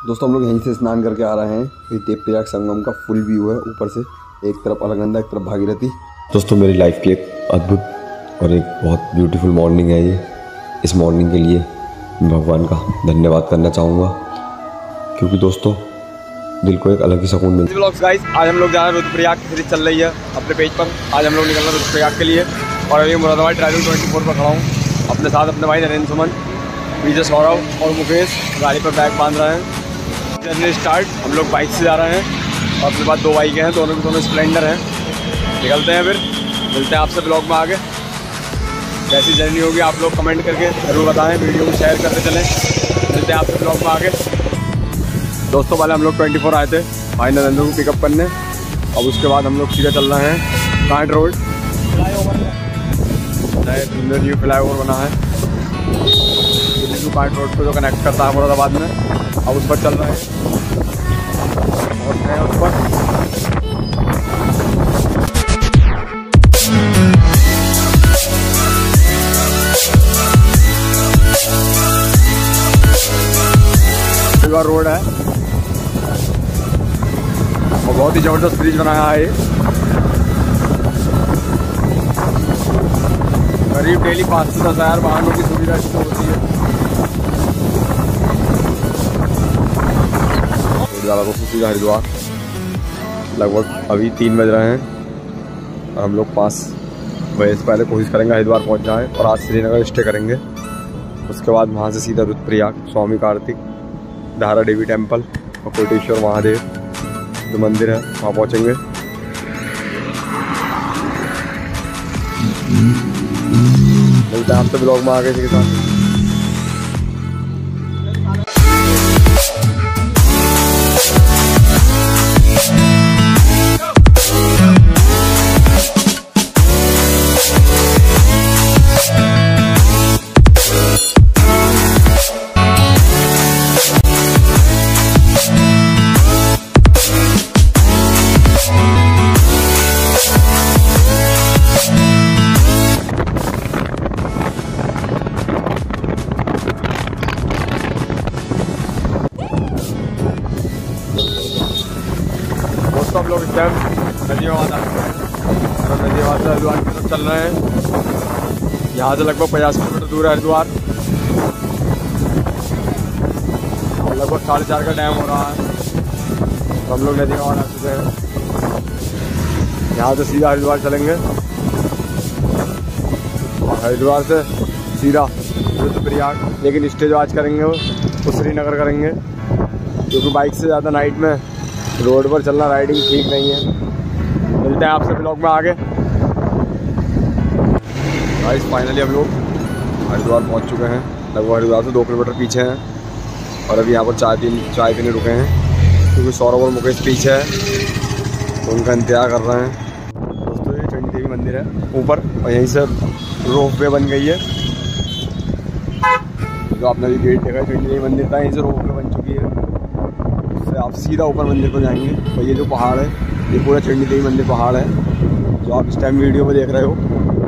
दोस्तों हम लोग यहीं से स्नान करके आ रहे हैं। ये देवप्रयाग संगम का फुल व्यू है ऊपर से, एक तरफ अलकनंदा एक तरफ भागीरथी। दोस्तों मेरी लाइफ की एक अद्भुत और एक बहुत ब्यूटीफुल मॉर्निंग है ये। इस मॉर्निंग के लिए मैं भगवान का धन्यवाद करना चाहूँगा, क्योंकि दोस्तों दिल को एक अलग ही सुकून मिलता है। व्लॉग्स गाइस, आज हम लोग जा रहे हैं रुद्रप्रयाग की सीरीज चल रही है अपने पेज पर। आज हम लोग निकल रहे हैं रुद्रप्रयाग के लिए और अभी मुरादाबाद ड्राइविंग 24 पर खड़ा हूँ। अपने साथ अपने भाई नरेंद्र सुमन, विजय सौरभ और मुकेश गाड़ी पर बैग बांध रहे हैं। Journey start. हम लोग बाइक से जा रहे हैं और अपने पास 2 बाइकें हैं, दोनों की दोनों स्प्लेंडर हैं। निकलते हैं, फिर मिलते हैं आपसे ब्लॉग में आगे। कैसी जर्नी होगी आप लोग कमेंट करके ज़रूर बताएं, वीडियो को शेयर करते चलें। मिलते हैं आपसे ब्लॉग में आगे। दोस्तों वाले हम लोग 24 आए थे भाई नरेंद्र को पिकअप करने। अब उसके बाद हम लोग सीधे चल रहे हैं कांट रोड, नए न्यू फ्लाईओवर बना है कांट रोड को जो कनेक्ट करता है मुरादाबाद में। अब उस पर चल रहे हैं और गए उस पर। रोड है और बहुत ही जबरदस्त ब्रिज बनाया है ये। करीब डेली 5 से 10 हज़ार वाहनों की सुविधा इसमें होती है। सीधा हरिद्वार लगभग अभी 3 बज रहे हैं और हम लोग 5 बजे से पहले कोशिश करेंगे हरिद्वार पहुंच जाए। और आज श्रीनगर स्टे करेंगे, उसके बाद वहां से सीधा रुद्रप्रयाग, स्वामी कार्तिक, धारा देवी टेम्पल और कोटेश्वर महादेव जो मंदिर है वहाँ पहुँचेंगे। मिलते हैं आपसे ब्लॉग में आगे के साथ। हम लोग इस टाइम नदियाबाद आ चुके हैं और नदियाबाद से हरिद्वार की तरफ चल रहे हैं। यहाँ से लगभग 50 किलोमीटर दूर है हरिद्वार और लगभग 4:30 का टाइम हो रहा है। तो हम लोग नदियाबाद आ चुके हैं। यहाँ से सीधा हरिद्वार चलेंगे और हरिद्वार से सीधा रुद्रप्रयाग, लेकिन स्टे जो आज करेंगे वो श्रीनगर करेंगे, क्योंकि बाइक से ज़्यादा नाइट में रोड पर चलना राइडिंग ठीक नहीं है। मिलते हैं आपसे ब्लॉग में आगे। गाइस फाइनली हम लोग हरिद्वार पहुंच चुके हैं। लगभग हरिद्वार से 2 किलोमीटर पीछे हैं और अभी यहाँ पर चाय पीने रुके हैं, क्योंकि सौरभ और मुकेश पीछे है तो उनका इंतजार कर रहे हैं। दोस्तों ये चंडी देवी मंदिर है ऊपर और यहीं से रोप वे बन गई है। जो आपने अभी गेट देखा चंडी देवी मंदिर था, यहीं से रोप वे बन चुकी है। आप सीधा ऊपर मंदिर को जाएंगे और ये जो पहाड़ है ये पूरा चंडी देवी मंदिर पहाड़ है जो आप इस टाइम वीडियो में देख रहे हो।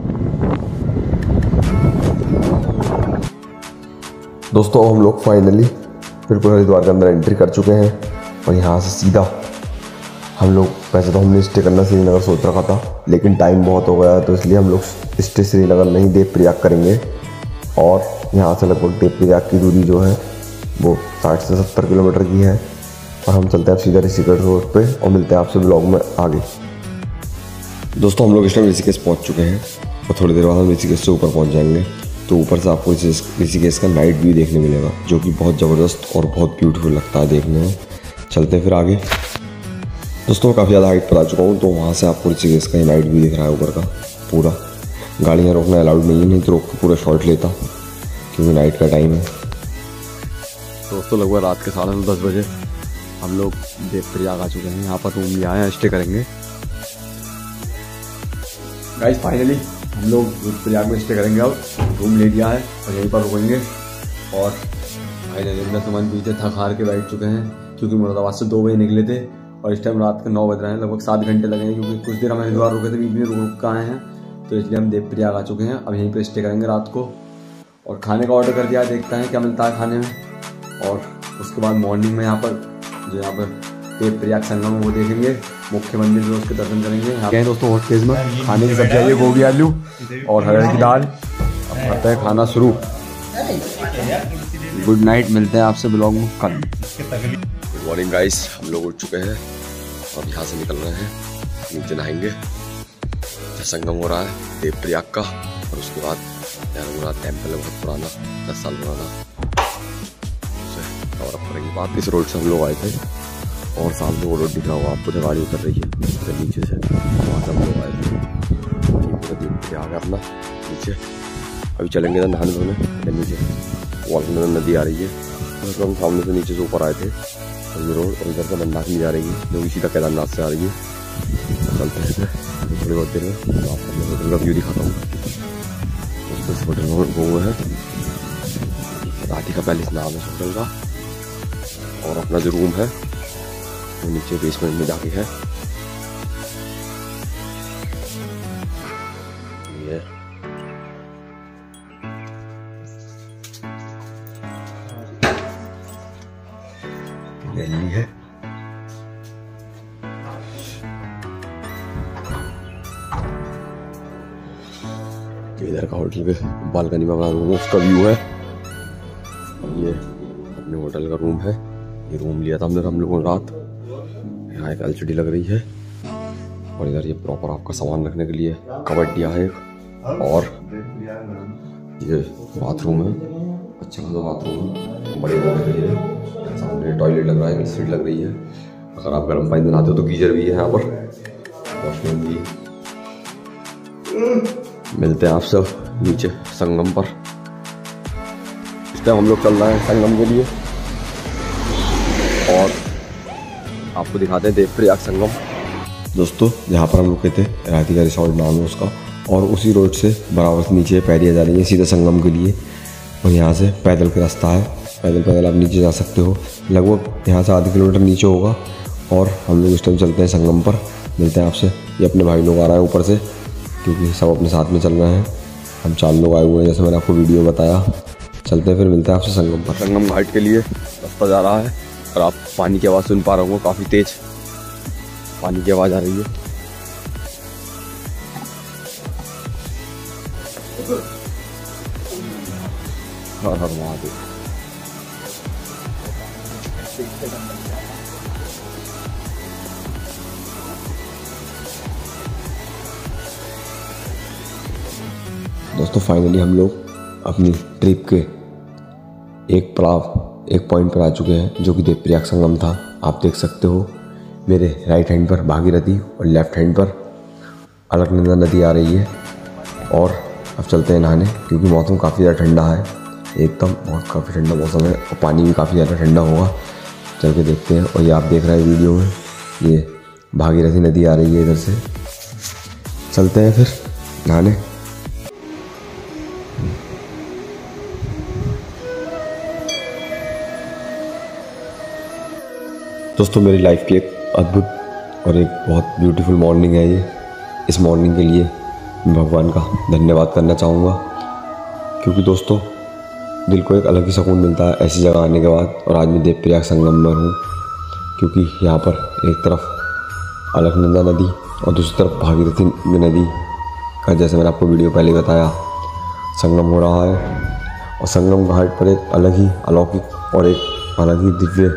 दोस्तों हम लोग फाइनली बिल्कुल हरिद्वार के अंदर एंट्री कर चुके हैं और यहाँ से सीधा हम लोग, वैसे तो हमने स्टे करना श्रीनगर सोच रखा था, लेकिन टाइम बहुत हो गया तो इसलिए हम लोग स्टे श्रीनगर नहीं देवप्रयाग करेंगे। और यहाँ से लगभग देवप्रयाग की दूरी जो है वो 60 से 70 किलोमीटर की है। और हम चलते हैं सीधा ऋषिकेश रोड पे और मिलते हैं आपसे ब्लॉग में आगे। दोस्तों हम लोग इस टाइम ऋषिकेश पहुंच चुके हैं और थोड़ी देर बाद हम ऋषिकेश से ऊपर पहुंच जाएंगे। तो ऊपर से आपको ऋषिकेश का नाइट व्यू देखने मिलेगा, जो कि बहुत ज़बरदस्त और बहुत ब्यूटीफुल लगता है देखने में। चलते हैं फिर आगे। दोस्तों मैं काफ़ी ज़्यादा हाइट पर आ चुका हूँ, तो वहाँ से आपको ऋषिकेश का नाइट व्यू दिख रहा है ऊपर का पूरा। गाड़ियाँ रोकना अलाउड नहीं है, नहीं तो रोक के पूरा शॉट लेता, क्योंकि नाइट का टाइम है। दोस्तों लगभग रात के 10:30 बजे हम लोग देवप्रयाग आ चुके हैं। यहाँ पर रूम लिया है, स्टे करेंगे। गाइस फाइनली हम लोग रुद्रप्रयाग में स्टे करेंगे। अब रूम ले लिया है और यहीं पर रुकेंगे। और भाई नरेंद्र सुमन पीछे थक हार के बैठ चुके हैं, क्योंकि मुरादाबाद से 2 बजे निकले थे और इस टाइम रात के 9 बज रहे हैं। लगभग 7 घंटे लगे हैं, क्योंकि कुछ देर हम हरिद्वार रुके थे, बीच में रुक आए हैं, तो इसलिए हम देवप्रयाग आ चुके हैं। अब यहीं पर स्टे करेंगे रात को और खाने का ऑर्डर कर दिया, देखते हैं क्या मिलता है खाने में। और उसके बाद मॉर्निंग में यहाँ पर जो यहाँ पर देवप्रयाग संगम है वो देखेंगे, मुख्य मंदिर जो उसके दर्शन करेंगे। यहाँ गए दोस्तों हॉट केज में खाने की सब्जी आई, गोभी आलू और हरड़ की दाल। अब करते हैं खाना शुरू। गुड नाइट, मिलते हैं आपसे ब्लॉग में कल। गुड मॉर्निंग गाइस, हम लोग उठ चुके हैं और यहाँ से निकल रहे हैं, नीचे नहाएंगे। संगम हो रहा है देवप्रयाग का और उसके बाद यहाँ टेम्पल है बहुत पुराना, 10 साल पुराना, कवर अप करेंगे। बात इस रोड से हम लोग आए थे और सामने वो रोड दिख रहा होगा आपको, जो गाड़ी उतर रही है नीचे से, वहाँ से हम लोग आए थे। पूरा देवप्रयाग अपना नीचे, अभी चलेंगे ना नहाने धोने नीचे, वो नदी आ रही है। तो हम सामने से नीचे से ऊपर आए थे और ये रोड, और इधर से मंदाकिनी जा रही है जो कि सीधा केदारनाथ से आ रही है। चलते हैं थोड़ी बहुत देर में, आपको होटल का व्यू दिखाता हूँ। उस होटल में वो है राधिका पैलेस नाम है इस होटल का, और अपना जो रूम है वो नीचे बेसमेंट में जाके है। ये दिल्ली है। इधर का होटल के बालकनी में रूम, उसका व्यू है। ये अपने होटल का रूम है, ये रूम लिया था हमने हम लोगों ने रात। यहाँ एक एलसीडी लग रही है और इधर ये प्रॉपर आपका सामान रखने के लिए कबर्ड दिया है और ये बाथरूम है, अच्छा खासा बाथरूम है, बड़े बड़े। सामने टॉयलेट लग रहा है, एलसीडी लग रही है। अगर आप गर्म पानी बनाते हो तो गीजर भी है यहाँ पर, वॉशरूम भी। मिलते हैं आप सब नीचे संगम पर। इस टाइम हम लोग चल रहे हैं संगम के लिए और आपको दिखाते हैं देवप्रयाग संगम। दोस्तों यहाँ पर हम रुके थे, राधिका रिसोर्ट नाम है उसका, और उसी रोड से बराबर से नीचे पैरिया जा रही है सीधा संगम के लिए। और यहाँ से पैदल का रास्ता है, पैदल आप नीचे जा सकते हो, लगभग यहाँ से आधे किलोमीटर नीचे होगा। और हम लोग इस टाइम चलते हैं संगम पर। मिलते हैं आपसे। ये अपने भाई लोग आ रहे हैं ऊपर से, क्योंकि सब अपने साथ में चल रहे हैं। हम 4 लोग आए हुए हैं, जैसे मैंने आपको वीडियो बताया। चलते हैं फिर, मिलते हैं आपसे संगम पर। संगम घाट के लिए रास्ता जा रहा है और आप पानी की आवाज़ सुन पा रहे होंगे, काफ़ी तेज पानी की आवाज़ आ रही है। हर हर महादेव। दोस्तों फाइनली हम लोग अपनी ट्रिप के एक पॉइंट पर आ चुके हैं, जो कि देवप्रयाग संगम था। आप देख सकते हो मेरे राइट हैंड पर भागीरथी और लेफ्ट हैंड पर अलकनंदा नदी आ रही है। और अब चलते हैं नहाने, क्योंकि मौसम काफ़ी ज़्यादा ठंडा है, एकदम बहुत काफ़ी ठंडा मौसम है और पानी भी काफ़ी ज़्यादा ठंडा होगा। चल के देखते हैं। और ये आप देख रहे हैं वीडियो में, ये भागीरथी नदी आ रही है इधर से। चलते हैं फिर नहाने। दोस्तों मेरी लाइफ की एक अद्भुत और एक बहुत ब्यूटीफुल मॉर्निंग है ये। इस मॉर्निंग के लिए मैं भगवान का धन्यवाद करना चाहूँगा, क्योंकि दोस्तों दिल को एक अलग ही सुकून मिलता है ऐसी जगह आने के बाद। और आज मैं देवप्रयाग संगम में हूँ, क्योंकि यहाँ पर एक तरफ अलकनंदा नदी और दूसरी तरफ भागीरथी नदी का, जैसे मैंने आपको वीडियो पहले बताया, संगम हो रहा है। और संगम घाट पर एक अलग ही अलौकिक और एक अलग ही दिव्य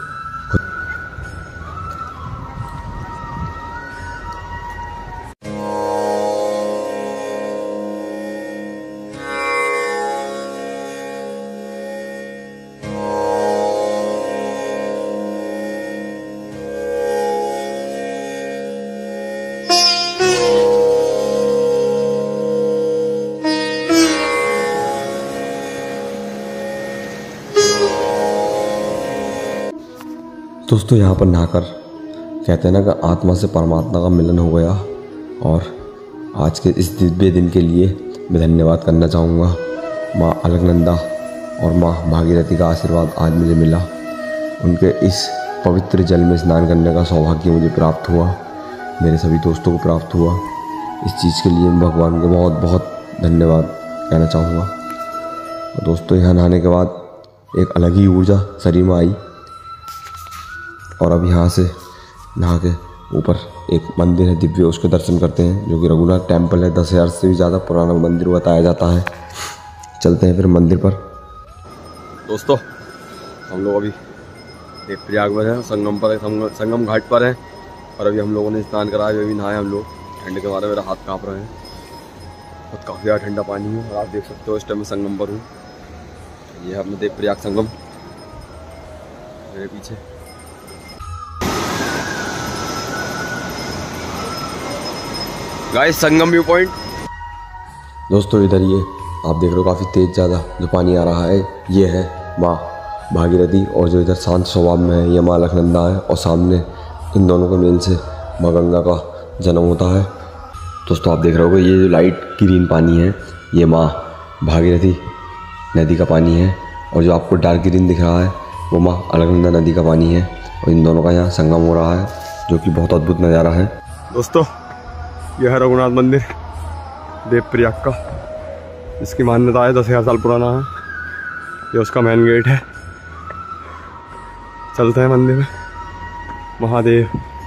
दोस्तों यहाँ पर नहाकर कहते हैं ना कि आत्मा से परमात्मा का मिलन हो गया। और आज के इस दिव्य दिन के लिए मैं धन्यवाद करना चाहूँगा माँ अलकनंदा और माँ भागीरथी का आशीर्वाद आज मुझे मिला। उनके इस पवित्र जल में स्नान करने का सौभाग्य मुझे प्राप्त हुआ, मेरे सभी दोस्तों को प्राप्त हुआ। इस चीज़ के लिए मैं भगवान को बहुत बहुत धन्यवाद कहना चाहूँगा। दोस्तों यहाँ नहाने के बाद एक अलग ही ऊर्जा शरीर में आई। और अब यहाँ से नहा के ऊपर एक मंदिर है दिव्य, उसके दर्शन करते हैं, जो कि रघुनाथ टेम्पल है। 10,000 से भी ज़्यादा पुराना मंदिर बताया जाता है। चलते हैं फिर मंदिर पर। दोस्तों हम लोग अभी देवप्रयाग में हैं, संगम पर, संगम घाट पर हैं। और अभी हम लोगों ने स्नान करा है, अभी नहाए हम लोग। ठंड के मारे मेरा हाथ काँप रहे हैं, बहुत काफ़ी ज़्यादा ठंडा पानी है। और आप देख सकते हो इस टाइम मैं संगम पर हूँ। ये है अपना देवप्रयाग संगम मेरे पीछे। Guys Sangam view point. दोस्तों इधर ये आप देख रहे हो काफ़ी तेज़ ज़्यादा जो पानी आ रहा है, ये है माँ भागीरथी। और जो इधर शांत स्वभाव में है ये माँ अलकनंदा है। और सामने इन दोनों के मेल से माँ गंगा का जन्म होता है। दोस्तों आप देख रहे हो ये जो लाइट ग्रीन पानी है ये माँ भागीरथी नदी का पानी है। और जो आपको डार्क ग्रीन दिख रहा है वो माँ अलकनंदा नदी का पानी है। और इन दोनों का यहाँ संगम हो रहा है, जो कि बहुत अद्भुत नज़ारा है। दोस्तों यह है रघुनाथ मंदिर देवप्रयाग का, इसकी मान्यता है 10,000 साल पुराना है। ये उसका मेन गेट है। चलते हैं मंदिर में। महादेव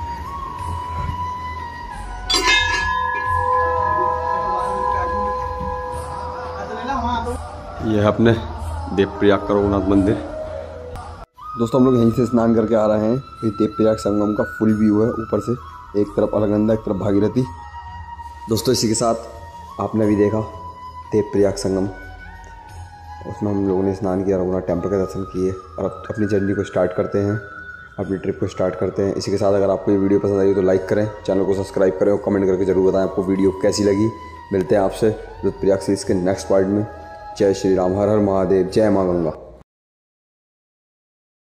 ये है अपने देवप्रयाग का रघुनाथ मंदिर। दोस्तों हम लोग यहीं से स्नान करके आ रहे हैं। ये देवप्रयाग संगम का फुल व्यू है ऊपर से, एक तरफ अलकनंदा एक तरफ भागीरथी। दोस्तों इसी के साथ आपने भी देखा देवप्रयाग संगम, उसमें हम लोगों ने स्नान किया, रघुनाथ टेम्पल के दर्शन किए। और अब अपनी जर्नी को स्टार्ट करते हैं, अपनी ट्रिप को स्टार्ट करते हैं। इसी के साथ अगर आपको ये वीडियो पसंद आई तो लाइक करें, चैनल को सब्सक्राइब करें और कमेंट करके ज़रूर बताएं आपको वीडियो कैसी लगी। मिलते हैं आपसे देवप्रयाग सीरीज़ के नेक्स्ट पार्ट में। जय श्री राम, हर हर महादेव, जय माँ गंगा।